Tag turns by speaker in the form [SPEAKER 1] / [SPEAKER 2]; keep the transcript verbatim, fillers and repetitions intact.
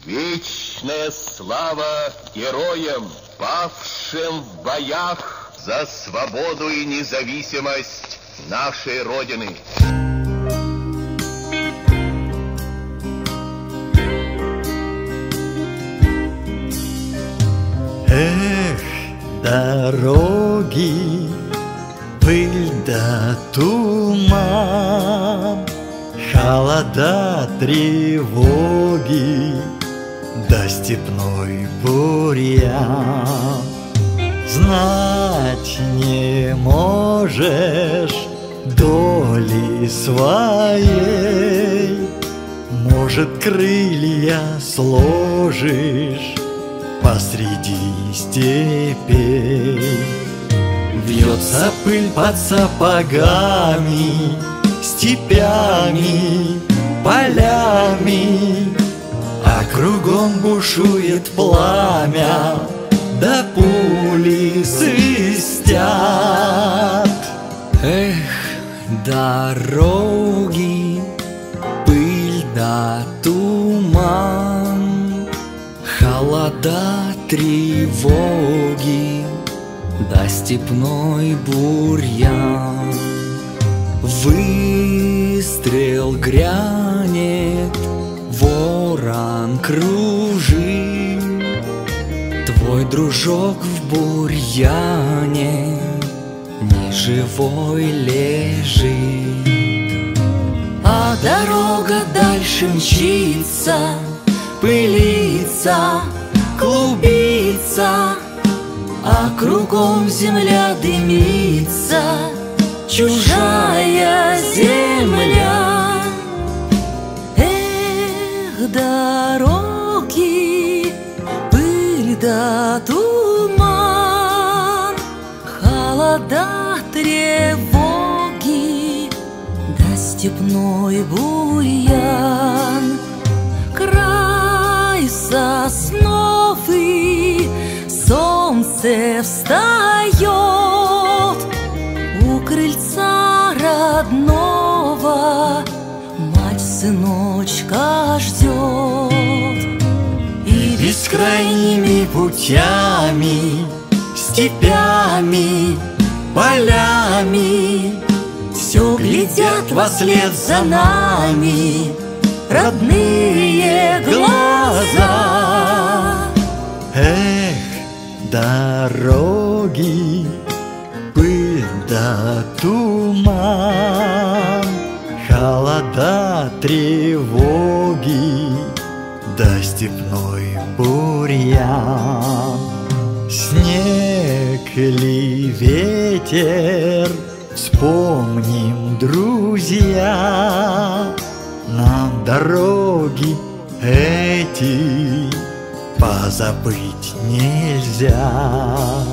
[SPEAKER 1] Вечная слава героям, павшим в боях за свободу и независимость нашей Родины.
[SPEAKER 2] Эх, дороги, пыль да туман, холода, тревоги, да степной бурьян. Знать не можешь доли своей, может, крылья сложишь посреди степей. Вьется пыль под сапогами, степями, полями, а кругом бушует пламя, да пули свистят.
[SPEAKER 3] Эх, дороги, пыль да туман, холода, тревоги, да степной бурьян. Выстрел грянет, ворон кружит, твой дружок в бурьяне ни живой лежит.
[SPEAKER 4] А дорога дальше мчится, пылится, клубится, а кругом земля дымится, чужая земля. Эх, дороги, пыль да туман, холода, тревоги, да степной бурьян. Край сосновый, солнце встает, у крыльца родного мать сыночка ждет.
[SPEAKER 2] И бескрайними путями, степями, полями все глядят вослед за нами родные глаза. Эх, дороги, пыль да туман, холода, тревоги, да степной бурьян. Снег или ветер, вспомним, друзья, нам дороги эти позабыть нельзя.